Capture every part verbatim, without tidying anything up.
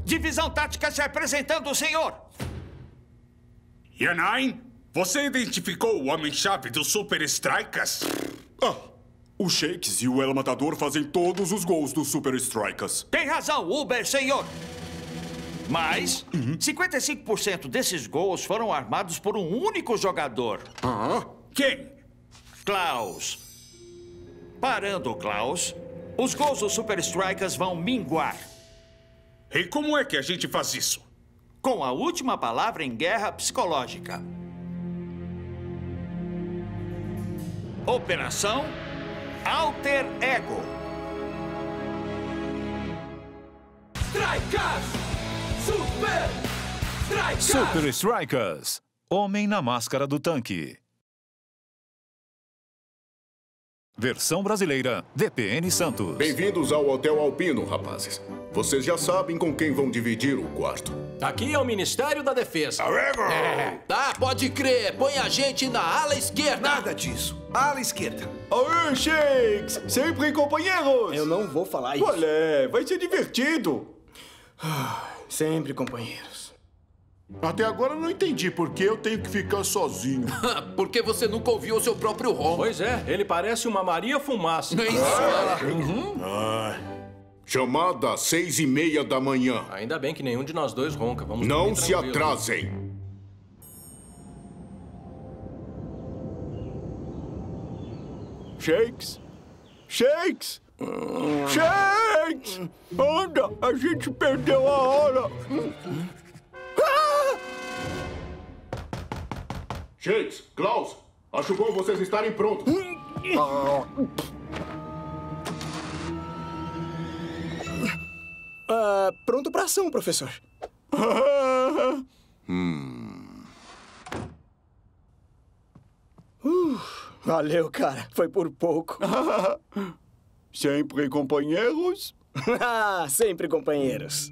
Divisão tática se apresentando, senhor. Yanai, você identificou o homem-chave dos Super Strikers? Ah, o Shakes e o El Matador fazem todos os gols dos Super Strikers. Tem razão, Uber, senhor. Mas uhum. cinquenta e cinco por cento desses gols foram armados por um único jogador. Ah? Quem? Klaus. Parando o Klaus, os gols dos Super Strikers vão minguar. E como é que a gente faz isso? Com a última palavra em guerra psicológica. Operação Alter Ego. Strikers! Super Strikers! Super Strikers. Homem na máscara do tanque. Versão brasileira, D P N Santos. Bem-vindos ao Hotel Alpino, rapazes. Vocês já sabem com quem vão dividir o quarto. Aqui é o Ministério da Defesa. É. Tá, pode crer. Põe a gente na ala esquerda. Nada disso. Ala esquerda. Aê, Shakes! Sempre companheiros! Eu não vou falar isso. Olé, vai ser divertido. Sempre companheiros. Até agora eu não entendi por que eu tenho que ficar sozinho. Porque você nunca ouviu o seu próprio ronco. Pois é, ele parece uma Maria Fumaça. É isso, ah. uhum. ah. Chamada às seis e meia da manhã. Ainda bem que nenhum de nós dois ronca. Vamos não se atrasem. Shakes! Shakes! Shakes! Anda, a gente perdeu a hora. Shakes, Klaus, acho bom vocês estarem prontos. Uh, pronto pra ação, professor. hum. uh, valeu, cara. Foi por pouco. Sempre companheiros? Sempre companheiros.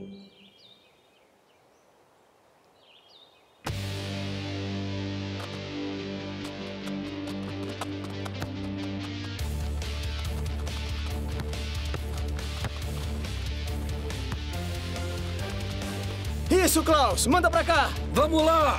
Isso, Klaus! Manda pra cá! Vamos lá!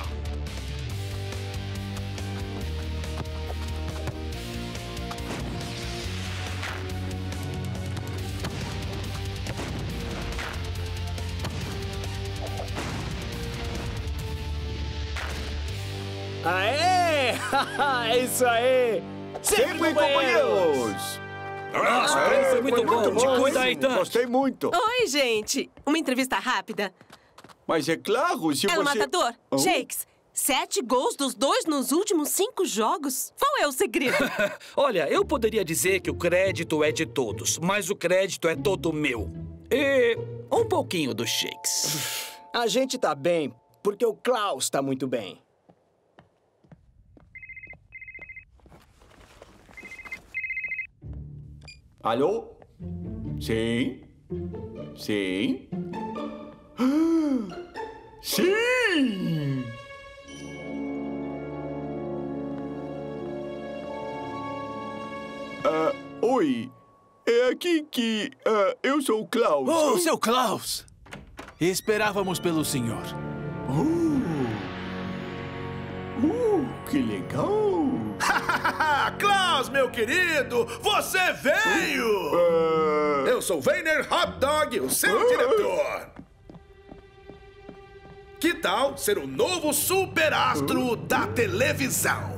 Aê! É isso aí! Sempre, Sempre companheiros! Nossa, ah, foi muito, foi muito bom. Te cuida aí, tanto. Gostei muito. Oi, gente. Uma entrevista rápida. Mas é claro, se El você... Matador, oh. Shakes, sete gols dos dois nos últimos cinco jogos? Qual é o segredo? Olha, eu poderia dizer que o crédito é de todos, mas o crédito é todo meu. E um pouquinho do Shakes. A gente tá bem, porque o Klaus tá muito bem. Alô? Sim? Sim? Sim! Uh, oi, é aqui que... Uh, eu sou o Klaus. Oh, seu Klaus! Esperávamos pelo senhor. Uh, uh que legal! Klaus, meu querido, você veio! Uh... Eu sou Weiner Hot Dog, o seu uh... diretor. Que tal ser o novo superastro uh... da televisão?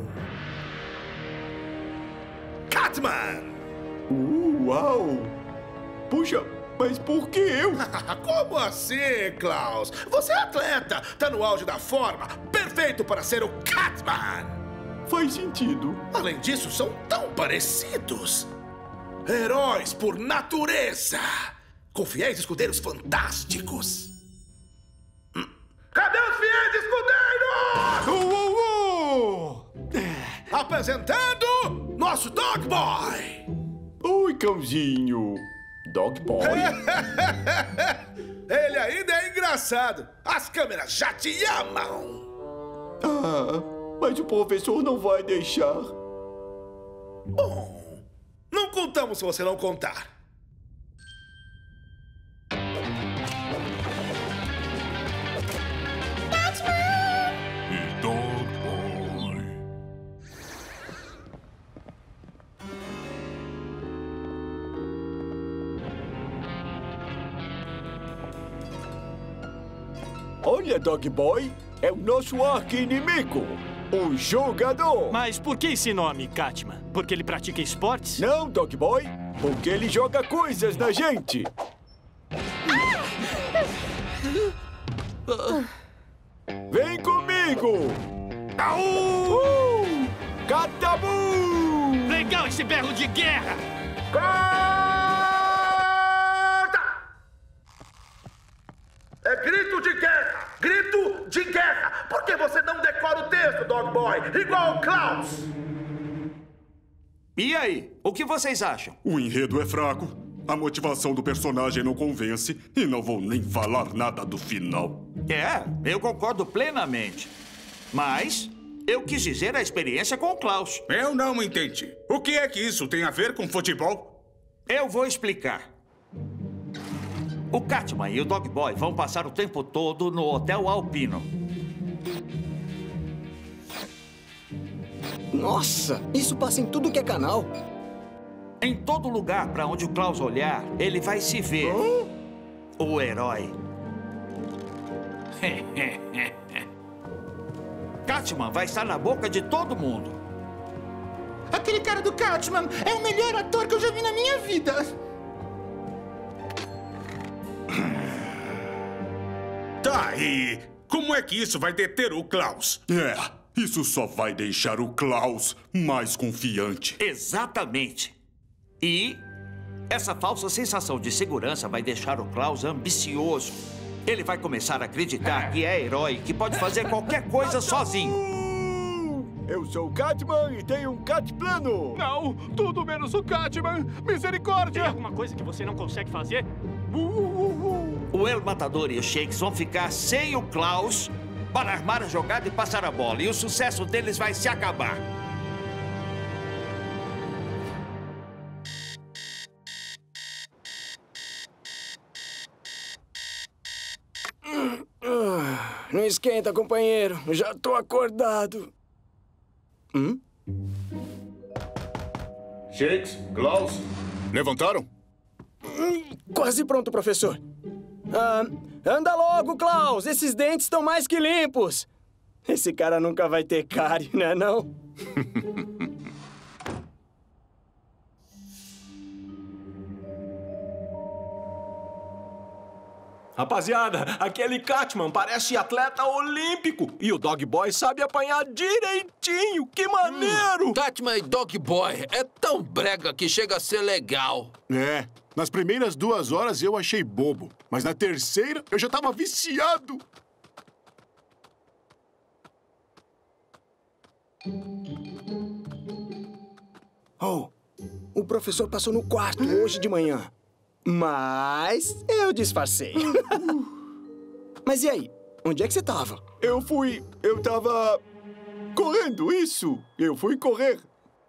Catman! Uh, uau! Puxa, mas por que eu? Como assim, Klaus? Você é atleta, tá no auge da forma, perfeito para ser o Catman! Faz sentido. Além disso, são tão parecidos. Heróis por natureza. Com fiéis escudeiros fantásticos. Hum. Cadê os fiéis escudeiros? Uh, uh, uh. Apresentando nosso Dog Boy. Oi, cãozinho. Dog Boy? Ele ainda é engraçado. As câmeras já te amam. Ah... Mas o professor não vai deixar. Bom, não contamos se você não contar. Olha, Dog Boy, é o nosso arqui-inimigo, o jogador. Mas por que esse nome, Catman? Porque ele pratica esportes? Não, Dog Boy, porque ele joga coisas na gente. Vem comigo! Uh! Catabu! Legal esse berro de guerra! É grito de guerra! Grito de guerra! Por que você não decora o texto, Dog Boy? Igual o Klaus! E aí, o que vocês acham? O enredo é fraco, a motivação do personagem não convence e não vou nem falar nada do final. É, eu concordo plenamente. Mas eu quis dizer a experiência com o Klaus. Eu não entendi. O que é que isso tem a ver com futebol? Eu vou explicar. O Catman e o Dog Boy vão passar o tempo todo no Hotel Alpino. Nossa, isso passa em tudo que é canal. Em todo lugar para onde o Klaus olhar, ele vai se ver. Hum? O herói. Catman vai estar na boca de todo mundo. Aquele cara do Catman é o melhor ator que eu já vi na minha vida. Tá, e como é que isso vai deter o Klaus? É, isso só vai deixar o Klaus mais confiante. Exatamente. E essa falsa sensação de segurança vai deixar o Klaus ambicioso. Ele vai começar a acreditar que é herói, que pode fazer qualquer coisa sozinho. Eu sou o Catman e tenho um cat plano. Não, tudo menos o Catman. Misericórdia. Tem alguma coisa que você não consegue fazer? Uh, uh, uh. O El Matador e os Shakes vão ficar sem o Klaus para armar a jogada e passar a bola. E o sucesso deles vai se acabar. Não esquenta, companheiro. Já tô acordado. Hum? Shakes, Klaus, levantaram? Hum, quase pronto, professor. Ah, anda logo, Klaus. Esses dentes estão mais que limpos. Esse cara nunca vai ter cárie, né, não? Rapaziada, aquele Catman parece atleta olímpico. E o Dog Boy sabe apanhar direitinho. Que maneiro! Hum, Catman e Dog Boy é tão brega que chega a ser legal. É, nas primeiras duas horas eu achei bobo. Mas na terceira eu já tava viciado. Oh, o professor passou no quarto hoje de manhã. Mas eu disfarcei. Mas e aí? Onde é que você tava? Eu fui... Eu tava... correndo, isso. Eu fui correr.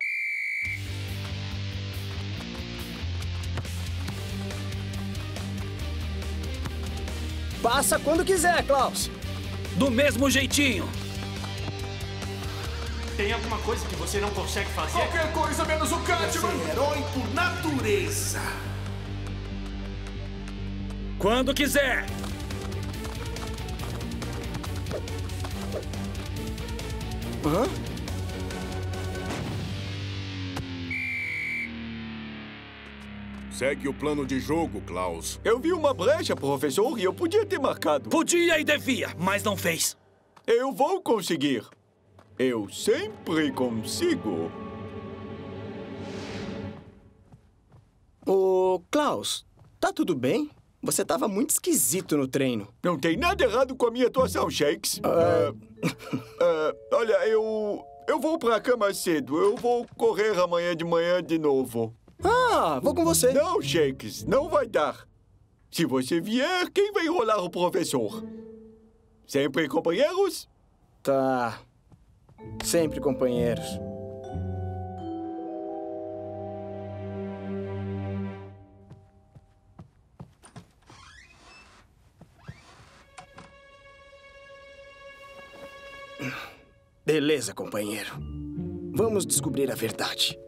Passa quando quiser, Klaus. Do mesmo jeitinho. Tem alguma coisa que você não consegue fazer? Qualquer coisa menos o Catman. Você é herói por natureza. Quando quiser. Hã? Segue o plano de jogo, Klaus. Eu vi uma brecha, professor, e eu podia ter marcado. Podia e devia, mas não fez. Eu vou conseguir. Eu sempre consigo. Ô, Klaus, tá tudo bem? Você tava muito esquisito no treino. Não tem nada errado com a minha atuação, Shakes. Uh... uh, olha, eu... Eu vou pra cama cedo. Eu vou correr amanhã de manhã de novo. Ah, vou com você. Não, Shakes, não vai dar. Se você vier, quem vai enrolar o professor? Sempre companheiros? Tá. Sempre companheiros. Beleza, companheiro. Vamos descobrir a verdade.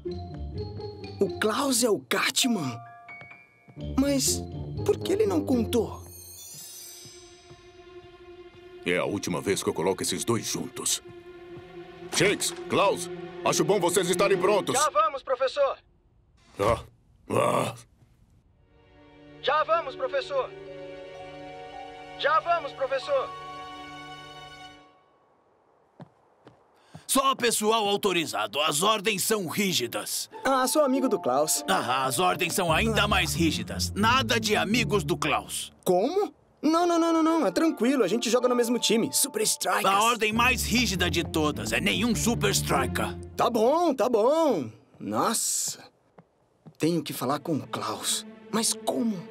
O Klaus é o Catman? Mas por que ele não contou? É a última vez que eu coloco esses dois juntos. Shakes, Klaus, acho bom vocês estarem prontos. Já vamos, professor. Ah, ah. Já vamos, professor. Já vamos, professor. Só pessoal autorizado. As ordens são rígidas. Ah, sou amigo do Klaus. Ah, as ordens são ainda mais rígidas. Nada de amigos do Klaus. Como? Não, não, não, não, não. É tranquilo. A gente joga no mesmo time. Super Strikers. A ordem mais rígida de todas é nenhum Super Striker. Tá bom, tá bom. Nossa. Tenho que falar com o Klaus. Mas como?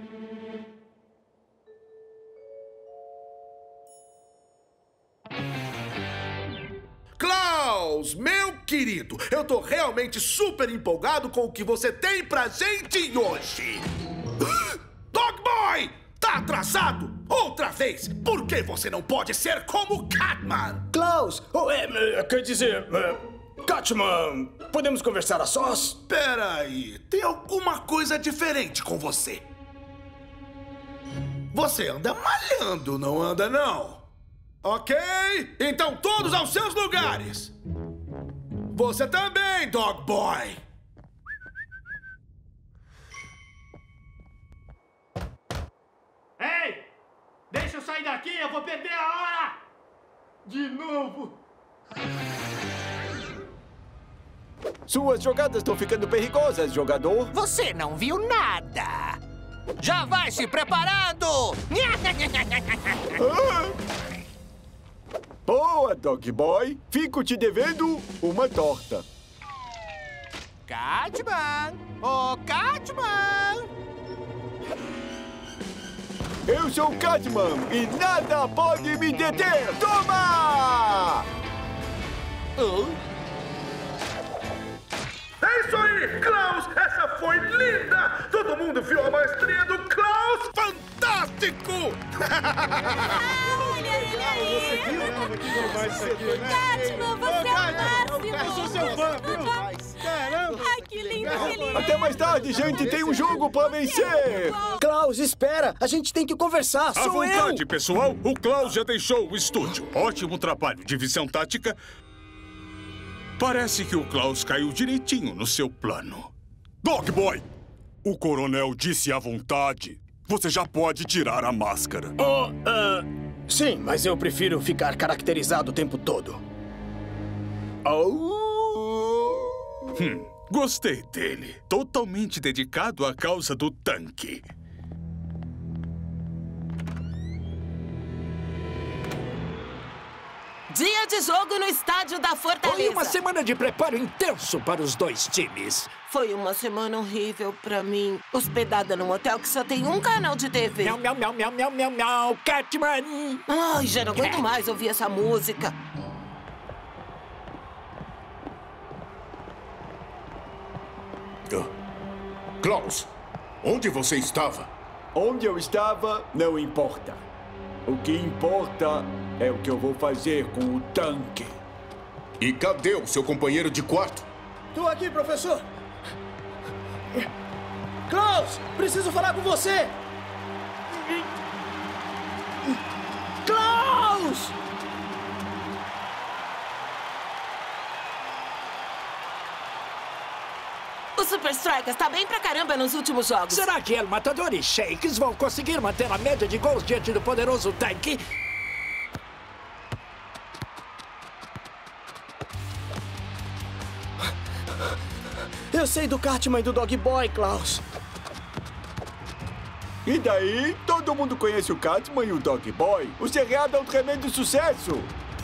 Klaus, meu querido, eu tô realmente super empolgado com o que você tem pra gente hoje. Dog Boy, tá atrasado? Outra vez, por que você não pode ser como Catman? Klaus, oh, é, quer dizer, é, Catman, podemos conversar a sós? Peraí, tem alguma coisa diferente com você. Você anda malhando, não anda não? Ok, então todos aos seus lugares. Você também, Dog Boy. Ei! Deixa eu sair daqui, eu vou perder a hora! De novo! Suas jogadas estão ficando perigosas, jogador. Você não viu nada. Já vai se preparando! Ah! Boa, Dog Boy. Fico te devendo uma torta. Catman! Ô, Catman! Eu sou o Catman e nada pode me deter! Toma! Oh. É isso aí, Klaus! Essa foi linda! Todo mundo viu a maestria do Klaus? Fantástico! Olha ele aí! Catman, você é o máximo! Eu sou seu fã, viu? Caramba! Ai, que lindo, que lindo! Até mais tarde, gente! Tem um jogo pra vencer! Klaus, espera! A gente tem que conversar! À Sou vontade, eu! pessoal! O Klaus já deixou o estúdio. Ótimo trabalho de visão tática. Parece que o Klaus caiu direitinho no seu plano. Dog Boy! O coronel disse à vontade. Você já pode tirar a máscara. Oh, uh, sim, mas eu prefiro ficar caracterizado o tempo todo. Oh. Hum, gostei dele. Totalmente dedicado à causa do tanque. Dia de jogo no estádio da Fortaleza. Foi uma semana de preparo intenso para os dois times. Foi uma semana horrível pra mim. Hospedada num hotel que só tem um canal de T V. Miau, miau, miau, miau, miau, miau, miau, Catman! Ai, já não aguento mais ouvir essa música. Oh. Klaus, onde você estava? Onde eu estava, não importa. O que importa é o que eu vou fazer com o tanque. E cadê o seu companheiro de quarto? Tô aqui, professor. Klaus, preciso falar com você. Klaus! O Super Strikers tá bem pra caramba nos últimos jogos. Será que El Matador e Shakes vão conseguir manter a média de gols diante do poderoso tanque? Eu sei do Catman e do Dog Boy, Klaus. E daí? Todo mundo conhece o Catman e o Dog Boy. O seriado é um tremendo sucesso.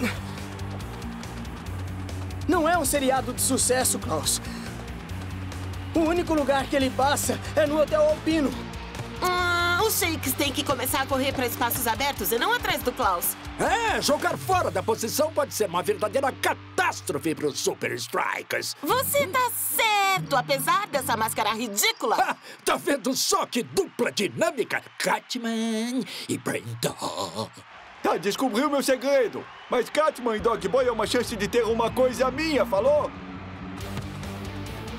Não é um seriado de sucesso, Klaus. O único lugar que ele passa é no Hotel Alpino. Ah, os Shakes têm que começar a correr para espaços abertos e não atrás do Klaus. É, jogar fora da posição pode ser uma verdadeira catástrofe para os Super Strikers. Você tá certo, apesar dessa máscara ridícula. Ah, tá vendo só que dupla dinâmica? Catman e Brenda. Tá, descobriu meu segredo. Mas Catman e Dog Boy é uma chance de ter uma coisa minha, falou?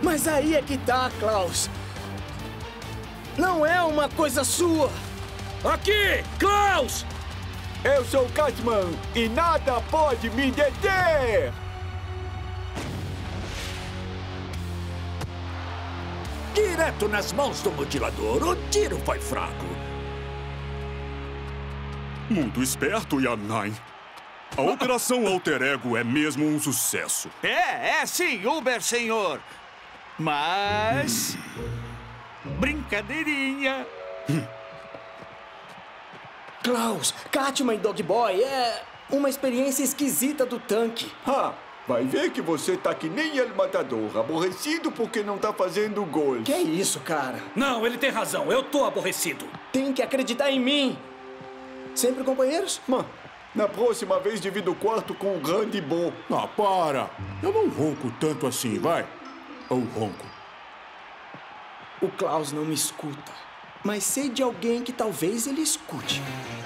Mas aí é que tá, Klaus. Não é uma coisa sua. Aqui, Klaus! Eu sou o Catman e nada pode me deter! Direto nas mãos do mutilador, o tiro foi fraco. Muito esperto, Yanai. A Operação Alter Ego é mesmo um sucesso. É, é sim, Uber, senhor. Mas... brincadeirinha. Klaus, Catman e Dog Boy é uma experiência esquisita do tanque. Ah, vai ver que você tá que nem El Matador, aborrecido porque não tá fazendo gol. Que isso, cara? Não, ele tem razão. Eu tô aborrecido. Tem que acreditar em mim. Sempre companheiros? Mano, na próxima vez divido o quarto com o grande Bo. Ah, para. Eu não ronco tanto assim, vai. Ou ronco. O Klaus não me escuta. Mas sei de alguém que talvez ele escute.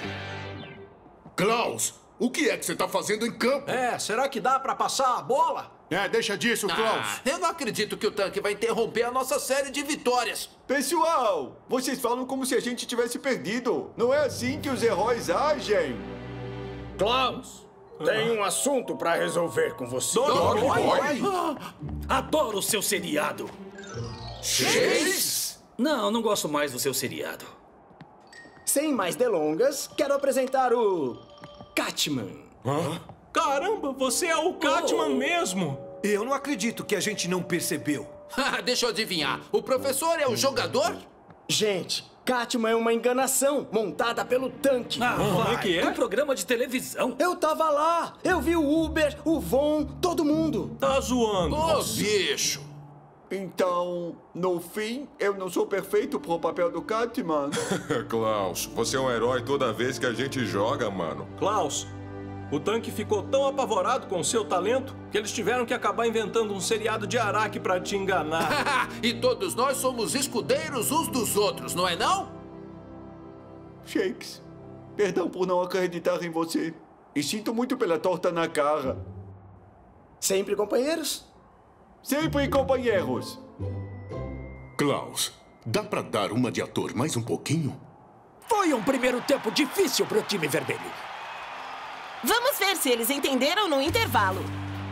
Klaus, o que é que você tá fazendo em campo? É, será que dá pra passar a bola? É, deixa disso, Klaus. Ah, eu não acredito que o tanque vai interromper a nossa série de vitórias. Pessoal, vocês falam como se a gente tivesse perdido. Não é assim que os heróis agem. Klaus, tem um assunto pra resolver com você. Dog Boy? Ah, adoro o seu seriado. Chase? Não, não gosto mais do seu seriado. Sem mais delongas, quero apresentar o... Catman. Hã? Caramba, você é o Catman oh. mesmo. Eu não acredito que a gente não percebeu. Deixa eu adivinhar. O professor é o jogador? Gente, Catman é uma enganação montada pelo tanque. Ah, como é que é? Um programa de televisão. Eu tava lá. Eu vi o Uber, o Von, todo mundo. Tá zoando. Ô, oh, bicho. Então, no fim, eu não sou perfeito pro papel do Catman. Klaus, você é um herói toda vez que a gente joga, mano. Klaus, o tanque ficou tão apavorado com o seu talento que eles tiveram que acabar inventando um seriado de Araque pra te enganar. E todos nós somos escudeiros uns dos outros, não é não? Shakes, perdão por não acreditar em você. E sinto muito pela torta na cara. Sempre companheiros? Sempre companheiros. Klaus, dá pra dar uma de ator mais um pouquinho? Foi um primeiro tempo difícil pro time vermelho. Vamos ver se eles entenderam no intervalo.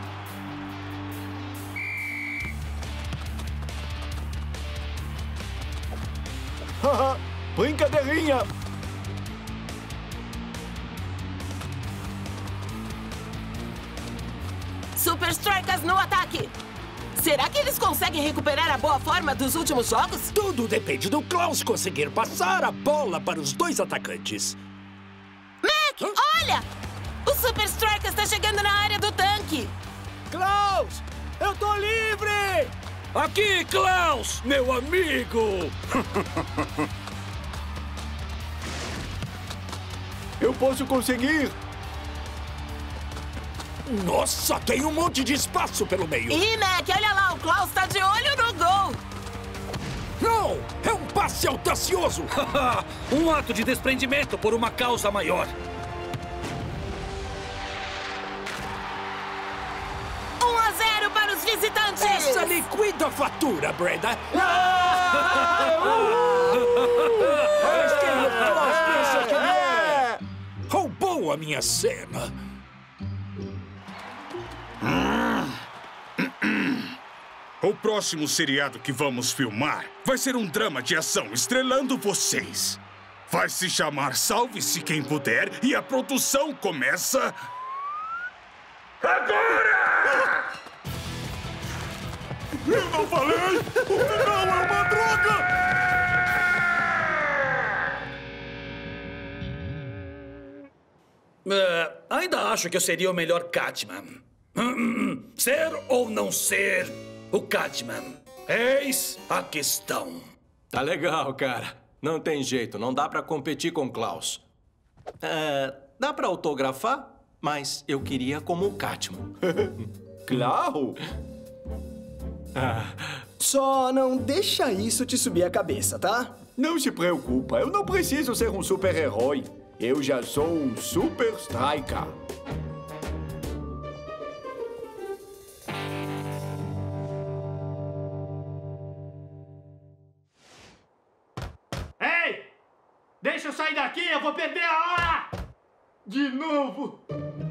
Haha, brincadeirinha. Super Strikers no ataque! Será que eles conseguem recuperar a boa forma dos últimos jogos? Tudo depende do Klaus conseguir passar a bola para os dois atacantes. Mac, Hã? olha! O Super Strikers está chegando na área do tanque! Klaus, eu tô livre! Aqui, Klaus, meu amigo! Eu posso conseguir! Nossa, tem um monte de espaço pelo meio. Ih, Mac, olha lá, o Klaus tá de olho no gol. Não, é um passe audacioso. Um ato de desprendimento por uma causa maior. um a zero para os visitantes. Essa liquida a fatura, Brenda. Roubou a minha cena. O próximo seriado que vamos filmar vai ser um drama de ação estrelando vocês. Vai se chamar Salve-se Quem Puder e a produção começa... agora! Eu não falei! O final é uma droga! Uh, ainda acho que eu seria o melhor Catman. Ser ou não ser o Catman? Eis a questão. Tá legal, cara. Não tem jeito, não dá pra competir com Klaus. Uh, dá pra autografar, mas eu queria como o Catman. Claro! Ah. Só não deixa isso te subir a cabeça, tá? Não se preocupa, eu não preciso ser um super-herói. Eu já sou um Super Striker. Deixa eu sair daqui, eu vou perder a hora! De novo!